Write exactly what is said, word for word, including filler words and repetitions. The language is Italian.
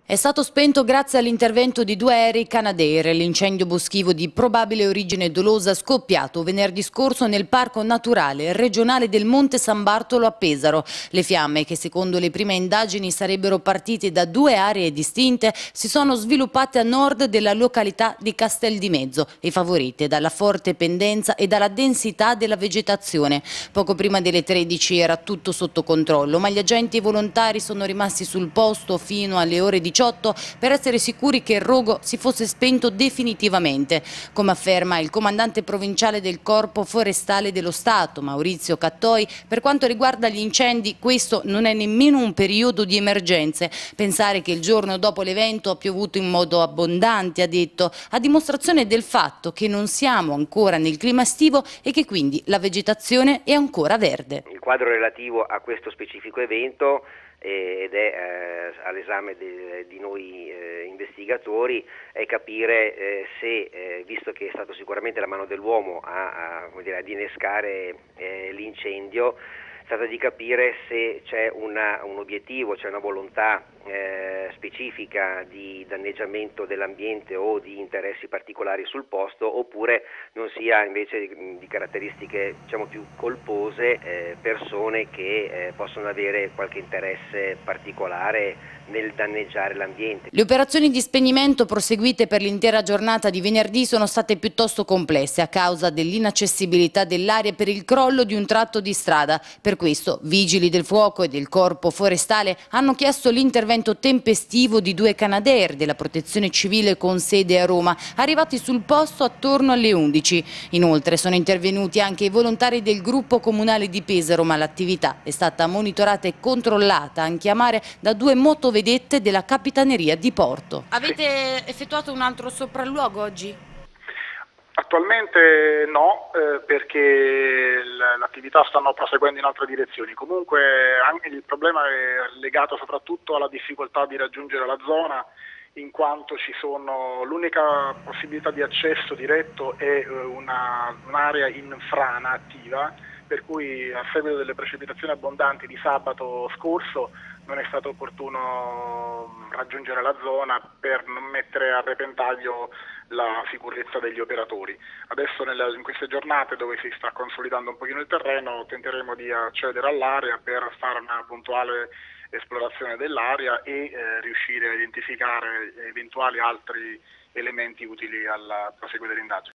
È stato spento grazie all'intervento di due aerei Canadair l'incendio boschivo di probabile origine dolosa scoppiato venerdì scorso nel Parco Naturale Regionale del Monte San Bartolo a Pesaro. Le fiamme, che secondo le prime indagini sarebbero partite da due aree distinte, si sono sviluppate a nord della località di Castel di Mezzo e favorite dalla forte pendenza e dalla densità della vegetazione. Poco prima delle tredici era tutto sotto controllo, ma gli agenti e i volontari sono rimasti sul posto fino alle ore diciotto per essere sicuri che il rogo si fosse spento definitivamente. Come afferma il comandante provinciale del Corpo Forestale dello Stato, Maurizio Cattoi, per quanto riguarda gli incendi questo non è nemmeno un periodo di emergenze. Pensare che il giorno dopo l'evento ha piovuto in modo abbondante, ha detto, a dimostrazione del fatto che non siamo ancora nel clima estivo e che quindi la vegetazione è ancora verde. Il quadro relativo a questo specifico evento ed è eh, all'esame di noi eh, investigatori è capire eh, se, eh, visto che è stato sicuramente la mano dell'uomo a, a, come dire, ad innescare eh, l'incendio, è stato di capire se c'è una, un obiettivo, c'è una volontà eh, specifica di danneggiamento dell'ambiente o di interessi particolari sul posto, oppure non sia invece di, di caratteristiche diciamo più colpose, eh, persone che eh, possono avere qualche interesse particolare nel danneggiare l'ambiente. Le operazioni di spegnimento proseguite per l'intera giornata di venerdì sono state piuttosto complesse a causa dell'inaccessibilità dell'area per il crollo di un tratto di strada. Per questo vigili del fuoco e del Corpo Forestale hanno chiesto l'intervento tempestivo di due Canadair della Protezione Civile con sede a Roma, arrivati sul posto attorno alle undici. Inoltre sono intervenuti anche i volontari del gruppo comunale di Pesaro, ma l'attività è stata monitorata e controllata anche a mare da due motovedette della Capitaneria di Porto. Avete effettuato un altro sopralluogo oggi? Attualmente no, eh, perché l'attività stanno proseguendo in altre direzioni. Comunque anche il problema è legato soprattutto alla difficoltà di raggiungere la zona, in quanto ci sono l'unica possibilità di accesso diretto è una, un'area in frana attiva, per cui a seguito delle precipitazioni abbondanti di sabato scorso non è stato opportuno raggiungere la zona per non mettere a repentaglio la sicurezza degli operatori. Adesso nella, in queste giornate dove si sta consolidando un pochino il terreno tenteremo di accedere all'area per fare una puntuale esplorazione dell'area e eh, riuscire a identificare eventuali altri elementi utili al proseguo delle indagini.